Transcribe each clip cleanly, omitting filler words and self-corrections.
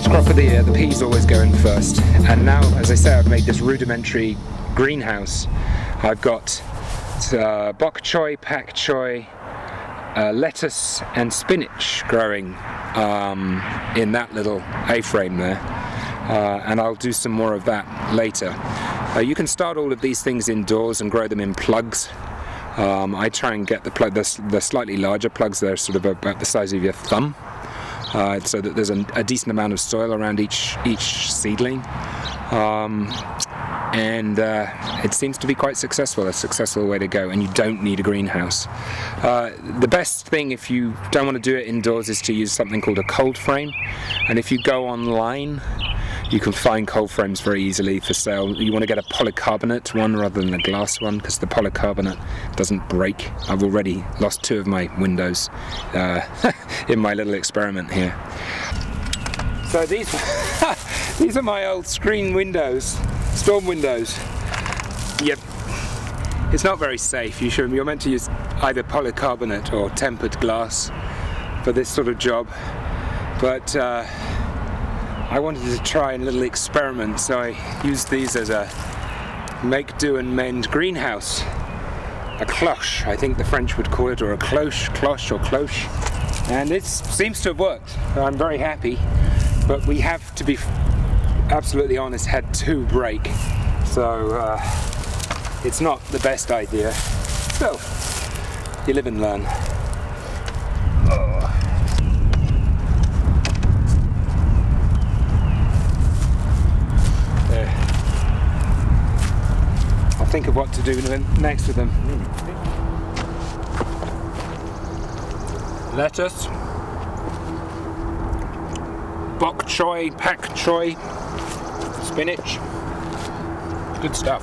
crop of the year, the peas always go in first. And now, as I say, I've made this rudimentary greenhouse. I've got bok choy, pak choy, lettuce and spinach growing in that little A-frame there. And I'll do some more of that later. You can start all of these things indoors and grow them in plugs. I try and get the slightly larger plugs. They're sort of about the size of your thumb, so that there's a decent amount of soil around each seedling. And it seems to be quite successful, a successful way to go, and you don't need a greenhouse. The best thing if you don't want to do it indoors is to use something called a cold frame, and if you go online you can find cold frames very easily for sale. You want to get a polycarbonate one rather than a glass one, because the polycarbonate doesn't break. I've already lost 2 of my windows in my little experiment here. So these are my old screen windows, storm windows. Yep, it's not very safe. You're meant to use either polycarbonate or tempered glass for this sort of job, but I wanted to try a little experiment, so I used these as a make, do and mend greenhouse. A cloche, I think the French would call it, or a cloche, or cloche. And it seems to have worked. I'm very happy, but we have, to be absolutely honest, had 2 break. So it's not the best idea. Still, you live and learn. Think of what to do next with them. Lettuce, bok choy, pak choy, spinach, good stuff.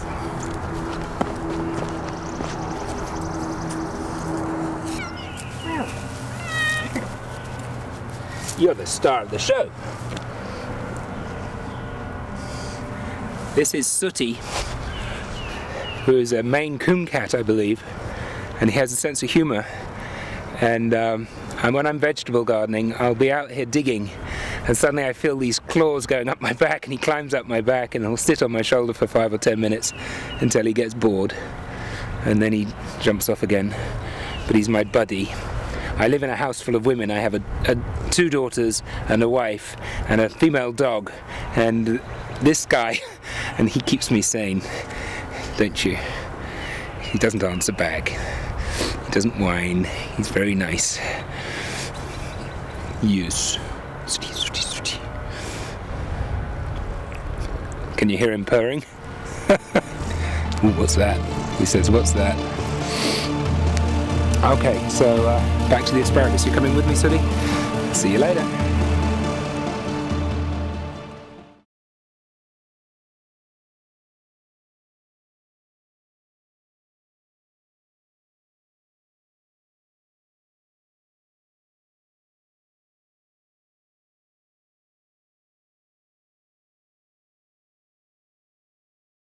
You're the star of the show. This is Sooty, who is a Maine Coon cat, I believe, and he has a sense of humour. And when I'm vegetable gardening, I'll be out here digging, and suddenly I feel these claws going up my back, and he climbs up my back, and he'll sit on my shoulder for 5 or 10 minutes until he gets bored, and then he jumps off again. But he's my buddy. I live in a house full of women. I have 2 daughters and a wife and a female dog, and this guy, and he keeps me sane. Don't you? He doesn't answer back. He doesn't whine. He's very nice. Yes. Sooty, sooty, sooty. Can you hear him purring? Ooh, what's that? He says, what's that? Okay, so back to the asparagus. You coming with me, Sooty? See you later.